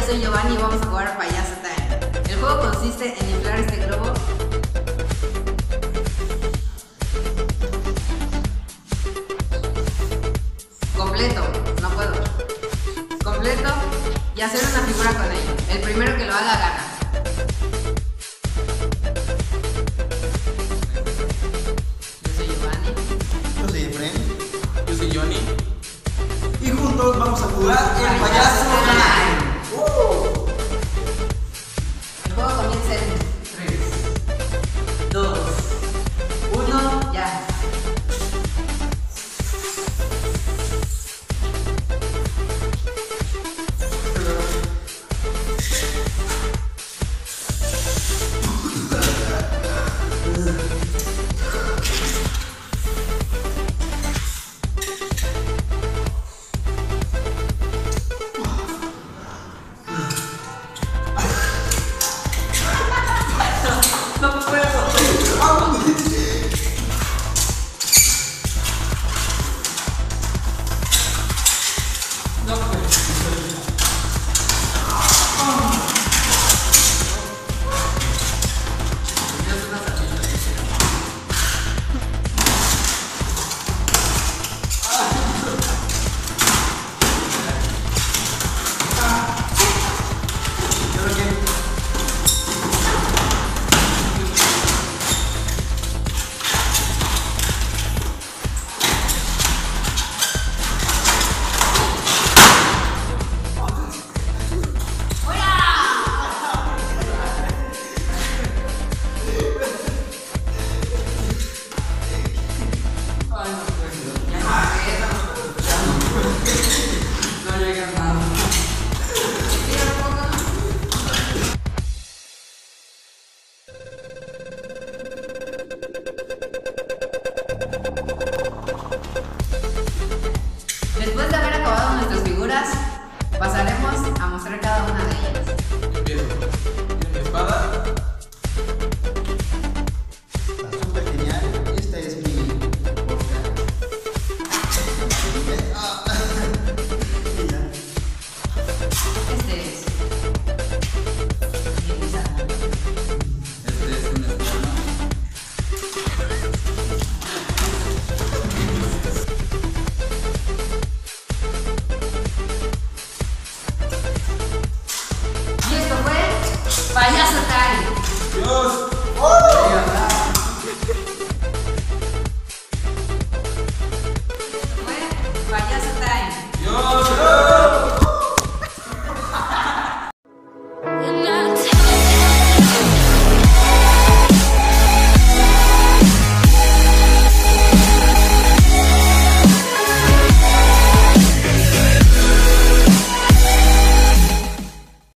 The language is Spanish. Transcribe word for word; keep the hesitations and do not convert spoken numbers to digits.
soy Giovanni y vamos a jugar Payaso Time. El juego consiste en inflar este globo completo, no puedo, completo y hacer una figura con ello. El primero que lo haga gana. Yo soy Giovanni. Yo soy Efren. Yo soy Johnny. Y juntos vamos a jugar